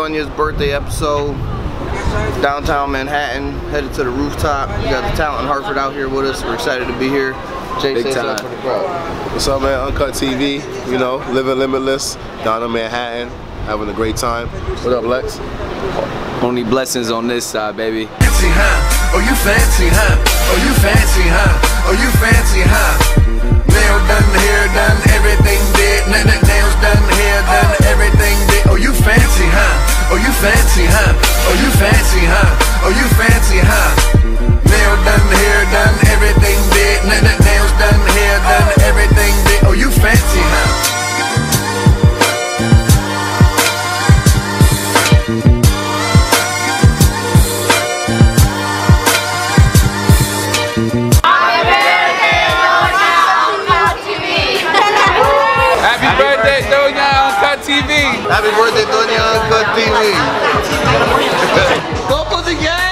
Donya's birthday episode. Downtown Manhattan, headed to the rooftop. We got the talent in Hartford out here with us. We're excited to be here. Jay, say something for the crowd. What's up, man? Uncut TV, you know, living limitless, down in Manhattan, having a great time. What up, Lex? Only blessings on this side, baby. Fancy, huh? Oh, you fancy, huh? Oh, you fancy, huh? Oh, you fancy, huh? Nail done, hair done, everything did. Nails done, hair done, everything did. Oh, you fancy, huh? Oh, you fancy, huh? Oh, you fancy, huh? Oh, you fancy, huh? Nail done, hair done, everything did. Nails done, hair done, everything did. Oh, you fancy, huh? Happy birthday, Donya Uncut TV. Happy birthday, Donya Uncut TV. Bubbles again.